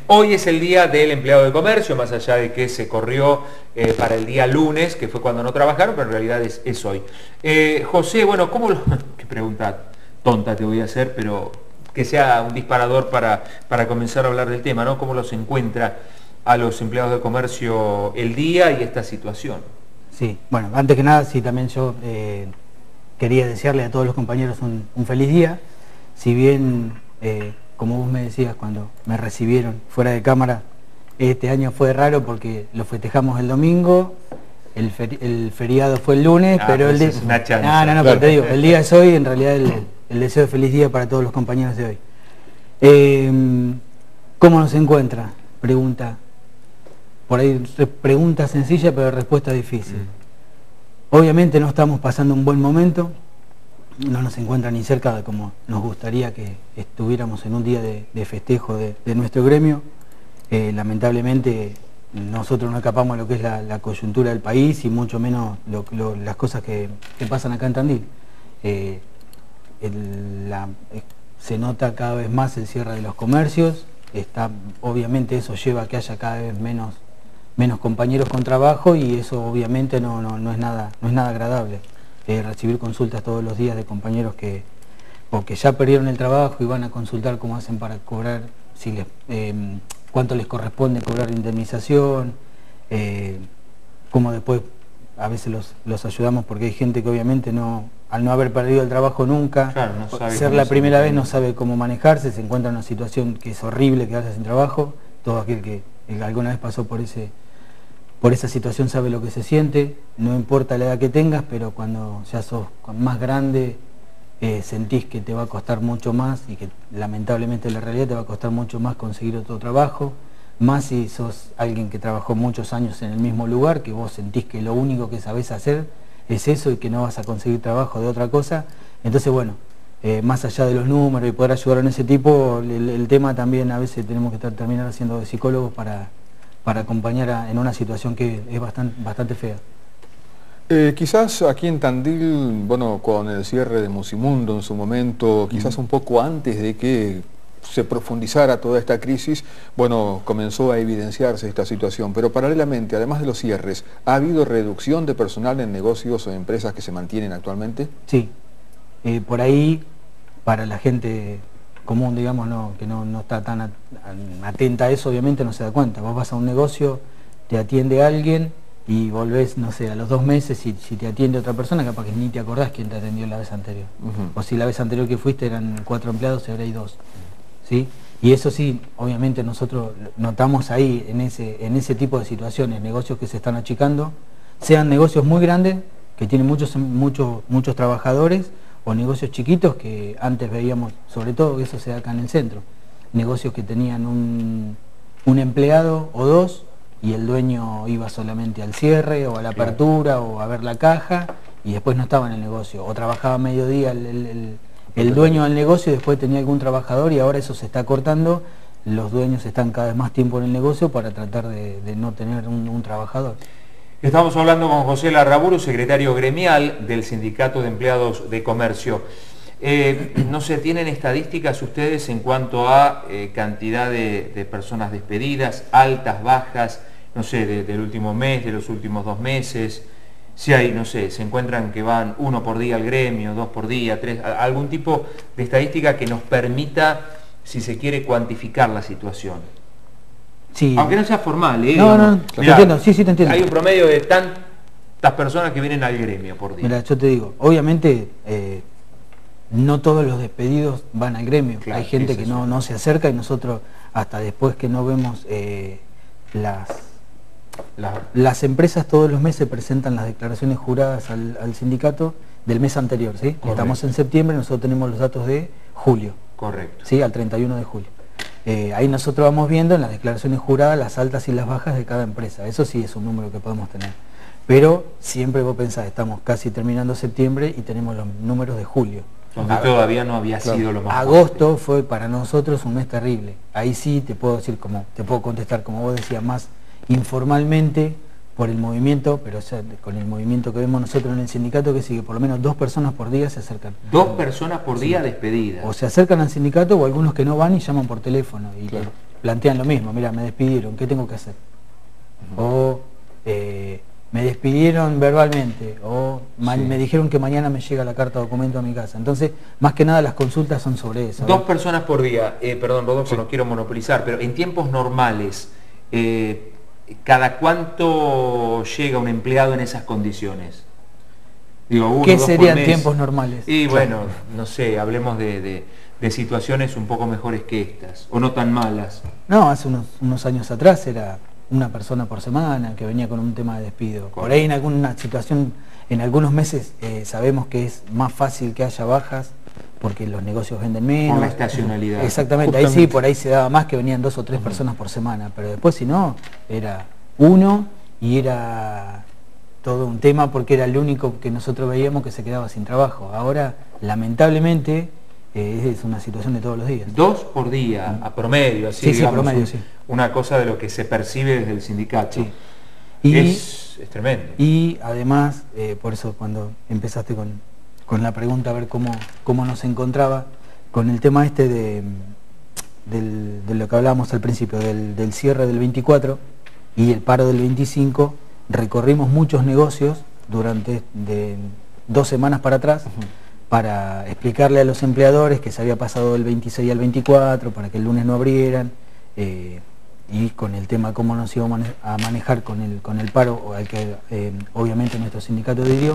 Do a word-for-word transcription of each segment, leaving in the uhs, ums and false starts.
Hoy es el día del empleado de comercio, más allá de que se corrió eh, para el día lunes, que fue cuando no trabajaron, pero en realidad es, es hoy. Eh, José, bueno, ¿cómo lo...? Qué pregunta tonta te voy a hacer, pero que sea un disparador para, para comenzar a hablar del tema, ¿no? ¿Cómo los encuentra a los empleados de comercio el día y esta situación? Sí, bueno, antes que nada, sí, también yo eh, quería desearle a todos los compañeros un, un feliz día. Si bien, eh, como vos me decías cuando me recibieron fuera de cámara, este año fue raro porque lo festejamos el domingo, el, feri el feriado fue el lunes, ah, pero el día... Es una chance. No, no, no, pero te digo, el día es hoy, en realidad el, el deseo de feliz día para todos los compañeros de hoy. Eh, ¿Cómo nos encuentra? Pregunta. Por ahí pregunta sencilla, pero respuesta difícil. Mm. Obviamente no estamos pasando un buen momento, no nos encuentra ni cerca de como nos gustaría que estuviéramos en un día de, de festejo de, de nuestro gremio. Eh, lamentablemente nosotros no escapamos a lo que es la, la coyuntura del país y mucho menos lo, lo, las cosas que, que pasan acá en Tandil. Eh, el, la, eh, se nota cada vez más el cierre de los comercios, está, obviamente eso lleva a que haya cada vez menos menos compañeros con trabajo y eso obviamente no, no, no, es, nada, no es nada agradable. Eh, recibir consultas todos los días de compañeros que, o que ya perdieron el trabajo y van a consultar cómo hacen para cobrar, si les, eh, cuánto les corresponde cobrar indemnización, eh, cómo después a veces los, los ayudamos porque hay gente que obviamente no, al no haber perdido el trabajo nunca, claro, no sabe ser la primera vez no sabe cómo manejarse, se encuentra en una situación que es horrible quedarse sin trabajo. Todo aquel que alguna vez pasó por ese por esa situación sabe lo que se siente, no importa la edad que tengas, pero cuando ya sos más grande eh, sentís que te va a costar mucho más y que lamentablemente en la realidad te va a costar mucho más conseguir otro trabajo, más si sos alguien que trabajó muchos años en el mismo lugar, que vos sentís que lo único que sabés hacer es eso y que no vas a conseguir trabajo de otra cosa. Entonces bueno, eh, más allá de los números y poder ayudar en ese tipo, el, el tema también a veces tenemos que estar, terminar haciendo de psicólogos para... para acompañar a, en una situación que es bastante, bastante fea. Eh, quizás aquí en Tandil, bueno, con el cierre de Musimundo en su momento, quizás mm. un poco antes de que se profundizara toda esta crisis, bueno, comenzó a evidenciarse esta situación, pero paralelamente, además de los cierres, ¿ha habido reducción de personal en negocios o empresas que se mantienen actualmente? Sí, eh, por ahí, para la gente común, digamos, no, que no, no está tan atenta a eso, obviamente no se da cuenta. Vos vas a un negocio, te atiende alguien y volvés, no sé, a los dos meses y si te atiende otra persona, capaz que ni te acordás quién te atendió la vez anterior. Uh-huh. O si la vez anterior que fuiste eran cuatro empleados, ahora hay dos. ¿Sí? Y eso sí, obviamente nosotros notamos ahí, en ese, en ese tipo de situaciones, negocios que se están achicando, sean negocios muy grandes, que tienen muchos, muchos, muchos trabajadores, o negocios chiquitos que antes veíamos, sobre todo eso se da acá en el centro, negocios que tenían un, un empleado o dos y el dueño iba solamente al cierre o a la apertura o a ver la caja y después no estaba en el negocio, o trabajaba mediodía el, el, el, el dueño del negocio y después tenía algún trabajador y ahora eso se está cortando, los dueños están cada vez más tiempo en el negocio para tratar de, de no tener un, un trabajador. Estamos hablando con José Larraburu, secretario gremial del Sindicato de Empleados de Comercio. Eh, no sé, ¿tienen estadísticas ustedes en cuanto a eh, cantidad de, de personas despedidas, altas, bajas, no sé, de, del último mes, de los últimos dos meses? Si hay, no sé, se encuentran que van uno por día al gremio, dos por día, tres, algún tipo de estadística que nos permita, si se quiere, cuantificar la situación. Sí. Aunque no sea formal, ¿eh? No, no, no, te entiendo, sí, sí te entiendo. Hay un promedio de tantas personas que vienen al gremio por día. Mira, yo te digo, obviamente eh, no todos los despedidos van al gremio. Claro, hay gente que no, no se acerca y nosotros hasta después que no vemos eh, las, la... las empresas todos los meses presentan las declaraciones juradas al, al sindicato del mes anterior, ¿sí? Correcto. Estamos en septiembre, nosotros tenemos los datos de julio. Correcto. Sí, al treinta y uno de julio. Eh, ahí nosotros vamos viendo en las declaraciones juradas las altas y las bajas de cada empresa. Eso sí es un número que podemos tener. Pero siempre vos pensás, estamos casi terminando septiembre y tenemos los números de julio. Donde a, todavía no había claro, sido lo más agosto fuerte. Fue para nosotros un mes terrible. Ahí sí te puedo decir, como te puedo contestar, como vos decías, más informalmente por el movimiento, pero o sea, con el movimiento que vemos nosotros en el sindicato, que sigue por lo menos dos personas por día se acercan. Dos personas por día sí. despedidas. O se acercan al sindicato o algunos que no van y llaman por teléfono. Y, claro. plantean lo mismo, mira, me despidieron, ¿qué tengo que hacer? Uh-huh. O eh, me despidieron verbalmente, o sí. me dijeron que mañana me llega la carta de documento a mi casa. Entonces, más que nada las consultas son sobre eso. Dos personas por día, eh, perdón Rodolfo, sí. no quiero monopolizar, pero en tiempos normales, eh, ¿cada cuánto llega un empleado en esas condiciones? Digo, uno, ¿qué serían tiempos normales? Y bueno, no sé, hablemos de, de, de situaciones un poco mejores que estas, o no tan malas. No, hace unos, unos años atrás era una persona por semana que venía con un tema de despido. Correcto. Por ahí en alguna situación, en algunos meses eh, sabemos que es más fácil que haya bajas porque los negocios venden menos. Por la estacionalidad. Exactamente, justamente. Ahí sí, por ahí se daba más que venían dos o tres uh-huh. personas por semana, pero después si no, era uno y era todo un tema porque era el único que nosotros veíamos que se quedaba sin trabajo. Ahora, lamentablemente, eh, es una situación de todos los días. Dos por día, a promedio, así sí, digamos, sí, promedio, un, sí. una cosa de lo que se percibe desde el sindicato. Sí. Y, es, es tremendo. Y además, eh, por eso cuando empezaste con, con la pregunta a ver cómo, cómo nos encontraba, con el tema este de, del, de lo que hablábamos al principio, del, del cierre del veinticuatro y el paro del veinticinco, recorrimos muchos negocios durante de dos semanas para atrás uh-huh. para explicarle a los empleadores que se había pasado del veintiséis al veinticuatro para que el lunes no abrieran eh, y con el tema cómo nos íbamos a manejar con el, con el paro al que eh, obviamente nuestro sindicato adhirió.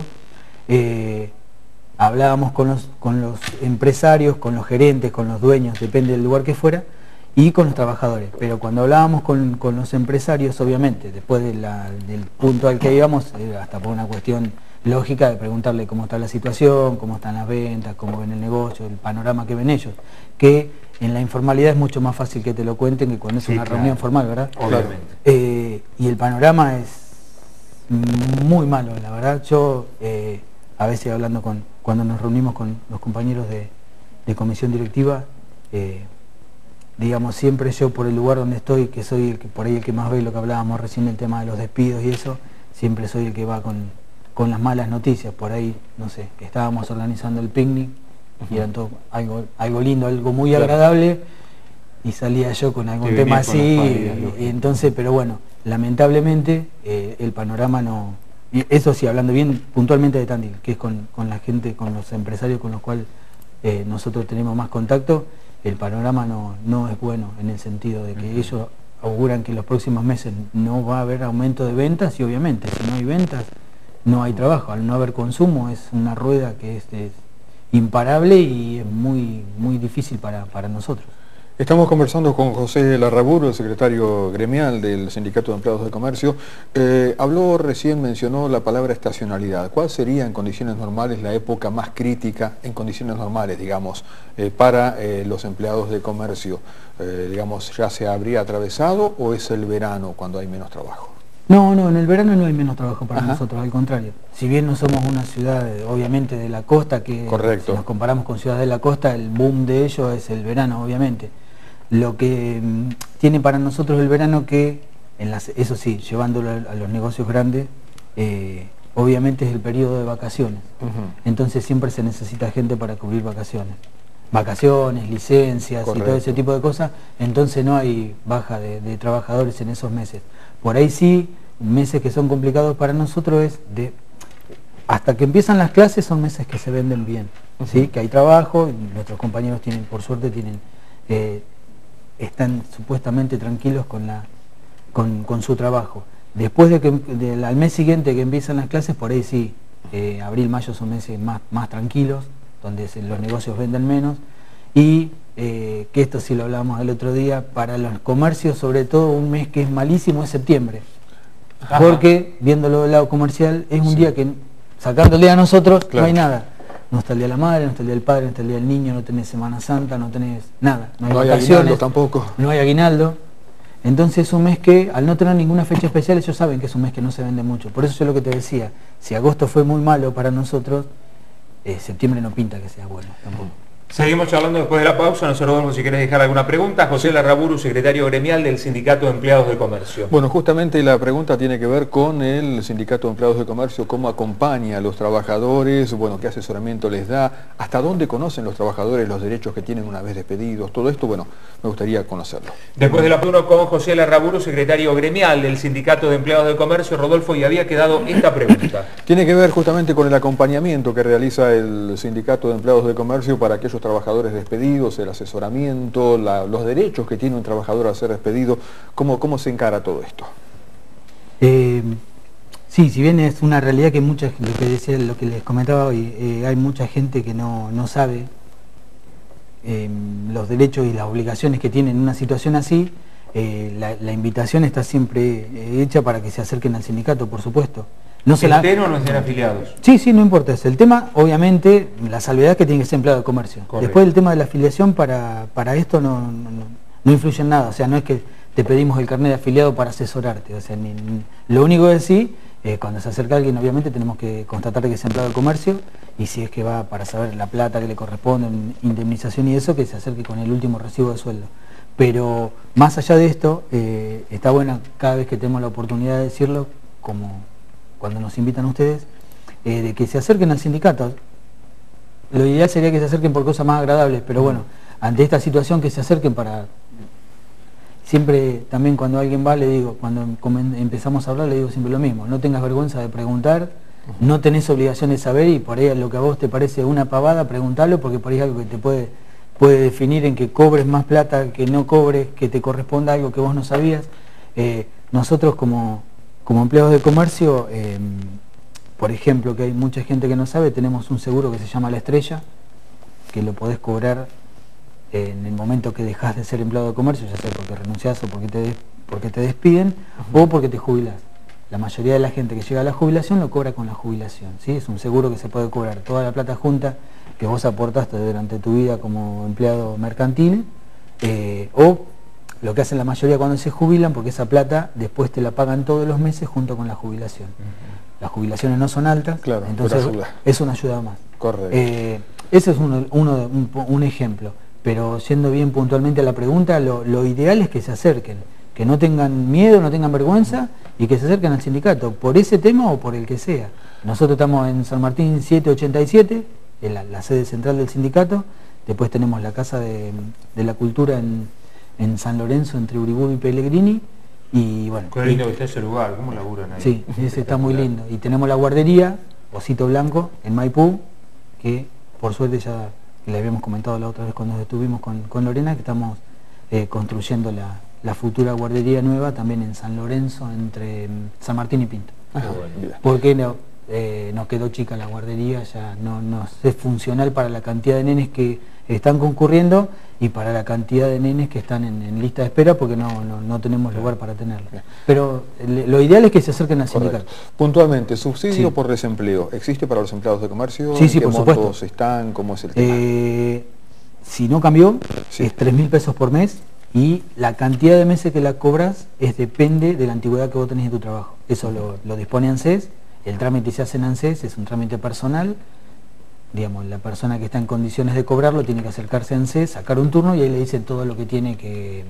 Eh, hablábamos con los, con los empresarios, con los gerentes, con los dueños, depende del lugar que fuera, y con los trabajadores, pero cuando hablábamos con, con los empresarios, obviamente, después de la, del punto al que íbamos, hasta por una cuestión lógica de preguntarle cómo está la situación, cómo están las ventas, cómo ven el negocio, el panorama que ven ellos, que en la informalidad es mucho más fácil que te lo cuenten que cuando es sí, una claro. reunión formal, ¿verdad? Obviamente. Eh, y el panorama es muy malo, la verdad. Yo, eh, a veces hablando con, cuando nos reunimos con los compañeros de, de comisión directiva, eh, digamos, siempre yo por el lugar donde estoy, que soy el que por ahí el que más ve lo que hablábamos recién, el tema de los despidos y eso, siempre soy el que va con, con las malas noticias. Por ahí, no sé, estábamos organizando el picnic uh-huh. y era todo algo, algo lindo, algo muy claro. agradable, y salía yo con algún Te tema así, y, y entonces, pero bueno, lamentablemente eh, el panorama no, eso sí, hablando bien puntualmente de Tandil, que es con, con la gente, con los empresarios con los cuales eh, nosotros tenemos más contacto, el panorama no, no es bueno en el sentido de que uh-huh. ellos auguran que en los próximos meses no va a haber aumento de ventas y obviamente si no hay ventas no hay trabajo. Al no haber consumo es una rueda que es, es imparable y es muy, muy difícil para, para nosotros. Estamos conversando con José Larraburu, el secretario gremial del Sindicato de Empleados de Comercio. Eh, habló recién, mencionó la palabra estacionalidad. ¿Cuál sería en condiciones normales la época más crítica, en condiciones normales, digamos, eh, para eh, los empleados de comercio? Eh, digamos, ¿ya se habría atravesado o es el verano cuando hay menos trabajo? No, no, en el verano no hay menos trabajo para Ajá. nosotros, al contrario. Si bien no somos una ciudad, obviamente, de la costa, que Correcto. si nos comparamos con ciudades de la costa, el boom de ellos es el verano, obviamente. Lo que mmm, tiene para nosotros el verano que, en las, eso sí, llevándolo a, a los negocios grandes, eh, obviamente es el periodo de vacaciones. Uh-huh. Entonces siempre se necesita gente para cubrir vacaciones. Vacaciones, licencias Correcto. Y todo ese tipo de cosas, entonces no hay baja de, de trabajadores en esos meses. Por ahí sí, meses que son complicados para nosotros es de... Hasta que empiezan las clases son meses que se venden bien, uh-huh. ¿sí? Que hay trabajo, y nuestros compañeros tienen, por suerte, tienen... Eh, están supuestamente tranquilos con, la, con, con su trabajo. Después de que de, al mes siguiente que empiezan las clases, por ahí sí, eh, abril, mayo son meses más, más tranquilos, donde se, los negocios venden menos, y eh, que esto sí lo hablábamos el otro día, para los comercios sobre todo un mes que es malísimo es septiembre, Ajá. porque viéndolo del lado comercial es un sí. día que, sacándole a nosotros, claro. no hay nada. No está el día de la madre, no está el día del padre, no está el día del niño, no tenés Semana Santa, no tenés nada. No hay, no hay aguinaldo tampoco. No hay aguinaldo. Entonces es un mes que, al no tener ninguna fecha especial, ellos saben que es un mes que no se vende mucho. Por eso yo lo que te decía, si agosto fue muy malo para nosotros, eh, septiembre no pinta que sea bueno tampoco. Seguimos charlando después de la pausa. No sé, Rodolfo, si querés dejar alguna pregunta. José Larraburu, secretario gremial del Sindicato de Empleados de Comercio. Bueno, justamente la pregunta tiene que ver con el Sindicato de Empleados de Comercio, cómo acompaña a los trabajadores, bueno, qué asesoramiento les da, hasta dónde conocen los trabajadores los derechos que tienen una vez despedidos. Todo esto, bueno, me gustaría conocerlo. Después de la pausa con José Larraburu, secretario gremial del Sindicato de Empleados de Comercio, Rodolfo, y había quedado esta pregunta. Tiene que ver justamente con el acompañamiento que realiza el Sindicato de Empleados de Comercio para aquellos trabajadores despedidos, el asesoramiento, la, los derechos que tiene un trabajador a ser despedido. ¿Cómo, cómo se encara todo esto? Eh, sí, si bien es una realidad que muchas, lo que decía, lo que les comentaba hoy, eh, hay mucha gente que no, no sabe eh, los derechos y las obligaciones que tiene en una situación así. Eh, la, la invitación está siempre eh, hecha para que se acerquen al sindicato, por supuesto. No se la... ¿Estén o no estén afiliados? Sí, sí, no importa. Es el tema, obviamente, la salvedad es que tiene que ser empleado de comercio. Correcto. Después el tema de la afiliación para, para esto no, no, no influye en nada. O sea, no es que te pedimos el carnet de afiliado para asesorarte. O sea, ni, ni, lo único que sí, eh, cuando se acerca alguien, obviamente tenemos que constatar que es empleado de comercio, y si es que va para saber la plata que le corresponde, indemnización y eso, que se acerque con el último recibo de sueldo. Pero más allá de esto, eh, está bueno cada vez que tenemos la oportunidad de decirlo, como cuando nos invitan ustedes, eh, de que se acerquen al sindicato. Lo ideal sería que se acerquen por cosas más agradables, pero bueno, ante esta situación que se acerquen para... Siempre también cuando alguien va, le digo, cuando empezamos a hablar, le digo siempre lo mismo: no tengas vergüenza de preguntar, no tenés obligación de saber, y por ahí lo que a vos te parece una pavada, preguntalo, porque por ahí es algo que te puede, puede definir en que cobres más plata, que no cobres, que te corresponda algo que vos no sabías. Eh, nosotros como... Como empleados de comercio, eh, por ejemplo, que hay mucha gente que no sabe, tenemos un seguro que se llama La Estrella, que lo podés cobrar en el momento que dejás de ser empleado de comercio, ya sea porque renunciás o porque te, porque te despiden, uh-huh, o porque te jubilás. La mayoría de la gente que llega a la jubilación lo cobra con la jubilación, ¿sí? Es un seguro que se puede cobrar toda la plata junta que vos aportaste durante tu vida como empleado mercantil, eh, o lo que hacen la mayoría cuando se jubilan, porque esa plata después te la pagan todos los meses junto con la jubilación. Uh-huh. Las jubilaciones no son altas, claro, entonces es una ayuda más. Correcto. Eh, ese es uno, uno, un, un ejemplo, pero yendo bien puntualmente a la pregunta, lo, lo ideal es que se acerquen, que no tengan miedo, no tengan vergüenza, y que se acerquen al sindicato, por ese tema o por el que sea. Nosotros estamos en San Martín siete ochenta y siete, en la, la sede central del sindicato. Después tenemos la Casa de, de la Cultura en... en San Lorenzo, entre Uriburu y Pellegrini, y bueno... Qué lindo que está ese lugar, ¿cómo laburan ahí? Sí, ese está muy lindo. Y tenemos la guardería, Osito Blanco, en Maipú, que por suerte ya le habíamos comentado la otra vez cuando estuvimos con, con Lorena, que estamos eh, construyendo la, la futura guardería nueva también en San Lorenzo, entre San Martín y Pinto. Ajá, bueno. Porque no, eh, nos quedó chica la guardería, ya no, no es funcional para la cantidad de nenes que están concurriendo y para la cantidad de nenes que están en, en lista de espera, porque no, no, no tenemos claro. lugar para tenerlo. Claro. Pero le, lo ideal es que se acerquen al sindicato. Puntualmente, ¿subsidio sí. por desempleo existe para los empleados de comercio? Sí, sí, ¿Qué por montos supuesto. están? ¿Cómo es el tema? Eh, si no cambió, sí. es tres mil pesos por mes, y la cantidad de meses que la cobras es depende de la antigüedad que vos tenés en tu trabajo. Eso lo, lo dispone ANSES, el trámite se hace en ANSES, es un trámite personal. Digamos, la persona que está en condiciones de cobrarlo tiene que acercarse a ANSES, sacar un turno, y ahí le dicen todo lo que tiene que...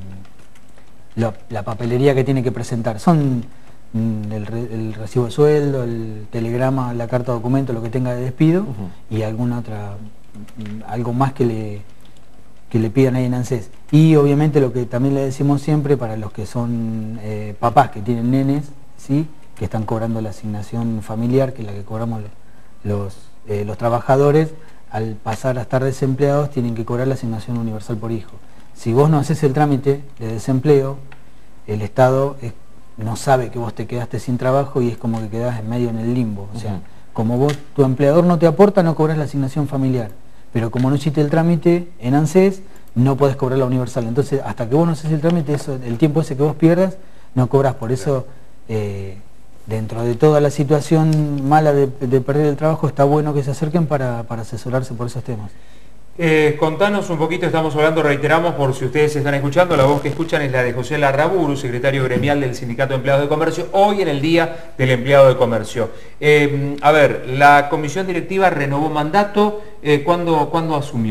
La, la papelería que tiene que presentar. Son mm, el, re, el recibo de sueldo, el telegrama, la carta de documento, lo que tenga de despido, uh-huh, y alguna otra... Mm, algo más que le, que le pidan ahí en ANSES. Y obviamente lo que también le decimos siempre para los que son eh, papás que tienen nenes, ¿sí?, que están cobrando la asignación familiar, que es la que cobramos los... Eh, los trabajadores, al pasar a estar desempleados, tienen que cobrar la asignación universal por hijo. Si vos no haces el trámite de desempleo, el Estado es, no sabe que vos te quedaste sin trabajo, y es como que quedás en medio en el limbo. O sea, uh-huh, como vos, tu empleador no te aporta, no cobras la asignación familiar, pero como no hiciste el trámite en ANSES, no podés cobrar la universal. Entonces, hasta que vos no haces el trámite, eso, el tiempo ese que vos pierdas, no cobras. Por eso... Eh, dentro de toda la situación mala de, de perder el trabajo, está bueno que se acerquen para, para asesorarse por esos temas. Eh, contanos un poquito, estamos hablando, reiteramos, por si ustedes están escuchando, la voz que escuchan es la de José Larraburu, secretario gremial del Sindicato de Empleados de Comercio, hoy en el Día del Empleado de Comercio. Eh, a ver, la comisión directiva renovó mandato, eh, ¿cuándo, ¿cuándo asumió?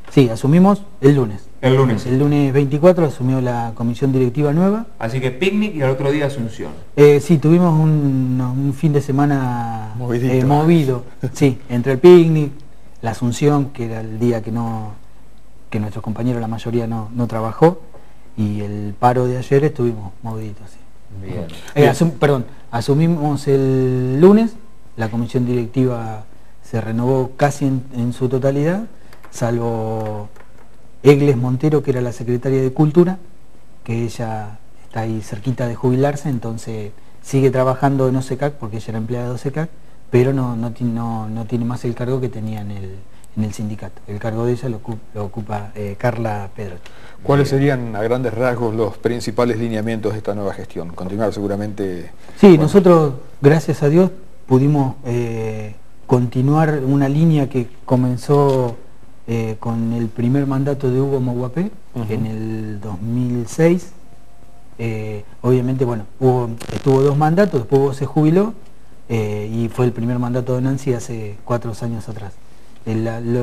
Sí, asumimos el lunes. El lunes. El lunes veinticuatro asumió la comisión directiva nueva. Así que picnic y al otro día Asunción. Eh, sí, tuvimos un, un fin de semana eh, movido. Sí, entre el picnic, la Asunción, que era el día que no que nuestros compañeros, la mayoría, no, no trabajó, y el paro de ayer estuvimos moviditos. Sí. Bien. Eh, Bien. asum, perdón, asumimos el lunes, la comisión directiva se renovó casi en, en su totalidad, salvo Egles Montero, que era la secretaria de Cultura, que ella está ahí cerquita de jubilarse, entonces sigue trabajando en O S E C A C porque ella era empleada de O S E C A C, pero no, no, no, no tiene más el cargo que tenía en el, en el sindicato. El cargo de ella lo ocupa, lo ocupa eh, Carla Pedrotti. ¿Cuáles serían a grandes rasgos los principales lineamientos de esta nueva gestión? Continuar seguramente... Sí, bueno. Nosotros, gracias a Dios, pudimos eh, continuar una línea que comenzó eh, con el primer mandato de Hugo Moguapé, uh-huh. en el dos mil seis. Eh, obviamente, bueno, hubo, estuvo dos mandatos, después Hugo se jubiló, eh, y fue el primer mandato de Nancy hace cuatro años atrás. El, lo,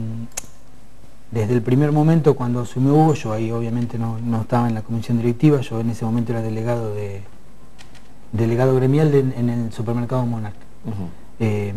desde el primer momento cuando asumió Hugo, yo ahí obviamente no, no estaba en la comisión directiva, yo en ese momento era delegado de delegado gremial de, en el supermercado Monarca. Uh-huh. eh,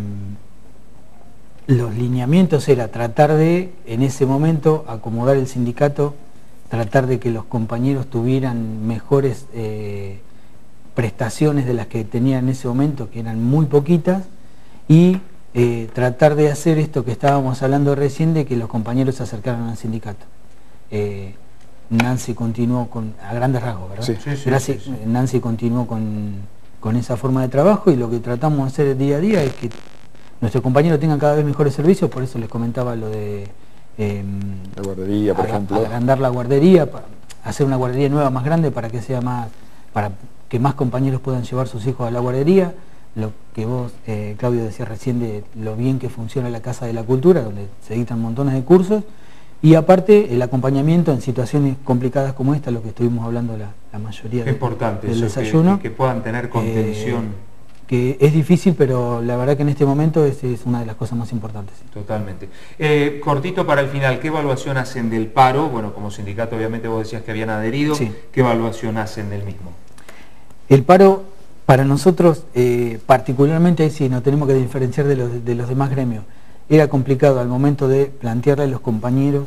los lineamientos era tratar de, en ese momento, acomodar el sindicato, tratar de que los compañeros tuvieran mejores eh, prestaciones de las que tenían en ese momento, que eran muy poquitas, y eh, tratar de hacer esto que estábamos hablando recién, de que los compañeros se acercaran al sindicato. Eh, Nancy continuó con, a grandes rasgos, ¿verdad? Sí, sí, sí, Gracias, sí, sí. Nancy continuó con, con esa forma de trabajo, y lo que tratamos de hacer día a día es que nuestros compañeros tengan cada vez mejores servicios. Por eso les comentaba lo de eh, la guardería, por ejemplo. Agrandar la guardería, hacer una guardería nueva más grande para que sea más, para que más compañeros puedan llevar sus hijos a la guardería. Lo que vos, eh, Claudio, decías recién de lo bien que funciona la Casa de la Cultura, donde se dictan montones de cursos, y aparte el acompañamiento en situaciones complicadas como esta, lo que estuvimos hablando la, la mayoría de, importante del eso, desayuno. Que, que puedan tener contención. Eh, que es difícil, pero la verdad que en este momento es, es una de las cosas más importantes. Sí. Totalmente. Eh, cortito para el final, ¿qué evaluación hacen del paro? Bueno, como sindicato obviamente vos decías que habían adherido, sí. ¿Qué evaluación hacen del mismo? El paro, para nosotros, eh, particularmente, sí, nos tenemos que diferenciar de los, de los demás gremios. Era complicado al momento de plantearle a los compañeros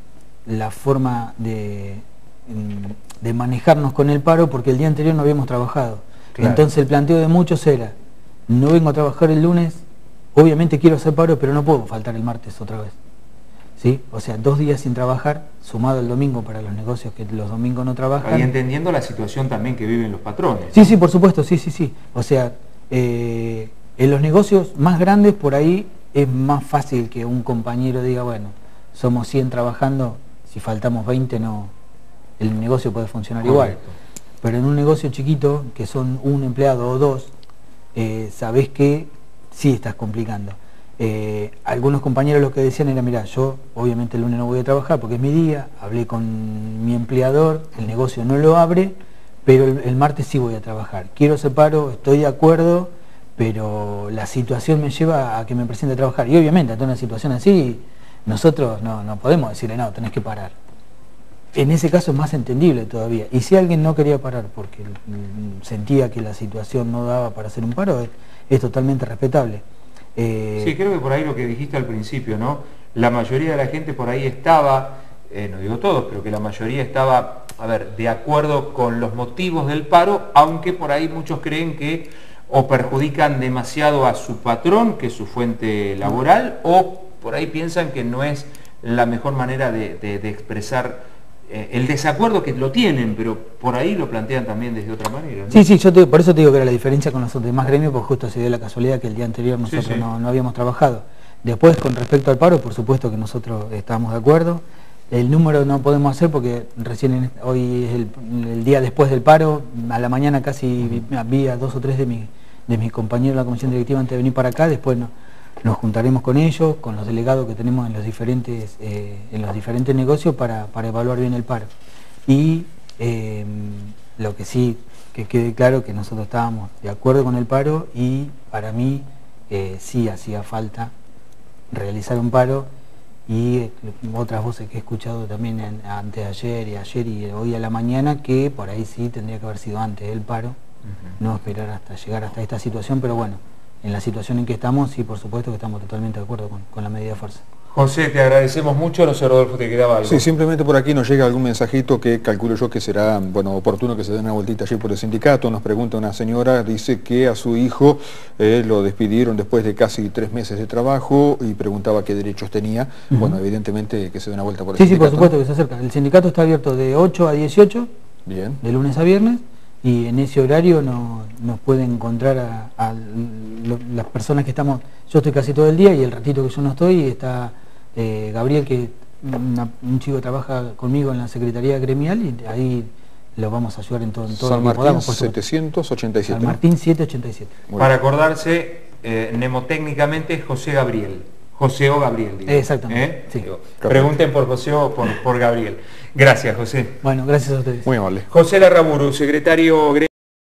la forma de, de manejarnos con el paro, porque el día anterior no habíamos trabajado. Claro. Entonces el planteo de muchos era, no vengo a trabajar el lunes, obviamente quiero hacer paro, pero no puedo faltar el martes otra vez. ¿Sí? O sea, dos días sin trabajar, sumado el domingo para los negocios que los domingos no trabajan. Y entendiendo la situación también que viven los patrones. Sí, sí, por supuesto, sí, sí, sí. O sea, eh, en los negocios más grandes por ahí es más fácil que un compañero diga, bueno, somos cien trabajando, si faltamos veinte no, el negocio puede funcionar igual. Pero en un negocio chiquito, que son un empleado o dos, eh, sabés que sí estás complicando. Eh, algunos compañeros lo que decían era, mira, yo obviamente el lunes no voy a trabajar porque es mi día, hablé con mi empleador, el negocio no lo abre, pero el, el martes sí voy a trabajar. Quiero ese paro, estoy de acuerdo, pero la situación me lleva a que me presente a trabajar. Y obviamente, ante una situación así, nosotros no, no podemos decirle, no, tenés que parar. En ese caso es más entendible todavía. Y si alguien no quería parar porque sentía que la situación no daba para hacer un paro, es, es totalmente respetable. Eh... Sí, creo que por ahí lo que dijiste al principio, ¿no? La mayoría de la gente por ahí estaba, eh, no digo todos, pero que la mayoría estaba, a ver, de acuerdo con los motivos del paro, aunque por ahí muchos creen que o perjudican demasiado a su patrón, que es su fuente laboral, o por ahí piensan que no es la mejor manera de, de, de expresar el desacuerdo, que lo tienen, pero por ahí lo plantean también desde otra manera, ¿no? Sí, sí, yo te, por eso te digo que era la diferencia con los demás gremios, porque justo se dio la casualidad que el día anterior nosotros sí, sí. No, no habíamos trabajado. Después, con respecto al paro, por supuesto que nosotros estábamos de acuerdo. El número no podemos hacer porque recién en, hoy es el, el día después del paro, a la mañana casi uh-huh. vi a dos o tres de, mi, de mis compañeros de la comisión directiva antes de venir para acá, después no. Nos juntaremos con ellos, con los delegados que tenemos en los diferentes, eh, en los diferentes negocios para, para evaluar bien el paro. Y eh, lo que sí, que quede claro que nosotros estábamos de acuerdo con el paro y para mí eh, sí hacía falta realizar un paro y eh, otras voces que he escuchado también en, antes de ayer y ayer y hoy a la mañana, que por ahí sí tendría que haber sido antes del paro, uh-huh. no esperar hasta llegar hasta esta situación, pero bueno, en la situación en que estamos, sí, por supuesto que estamos totalmente de acuerdo con, con la medida de fuerza. José, te agradecemos mucho. No sé, Rodolfo, ¿te quedaba algo? Sí, simplemente por aquí nos llega algún mensajito que calculo yo que será, bueno, oportuno que se den una vueltita allí por el sindicato. Nos pregunta una señora, dice que a su hijo eh, lo despidieron después de casi tres meses de trabajo y preguntaba qué derechos tenía. Uh-huh. Bueno, evidentemente que se dé una vuelta por el sí, sindicato. Sí, por supuesto que se acerca. El sindicato está abierto de ocho a dieciocho, bien, de lunes a viernes, y en ese horario no, nos pueden encontrar a, a lo, las personas que estamos. Yo estoy casi todo el día y el ratito que yo no estoy está eh, Gabriel, que una, un chico que trabaja conmigo en la Secretaría Gremial, y ahí lo vamos a ayudar en todo, en todo San lo que Martín podamos. setecientos ochenta y siete. San Martín setecientos ochenta y siete. Para acordarse, eh, mnemotécnicamente es José Gabriel. José o Gabriel, digo. Exactamente. ¿Eh? Sí. Digo, pregunten por José o por, por Gabriel. Gracias, José. Bueno, gracias a ustedes. Muy amable. José Larraburu, secretario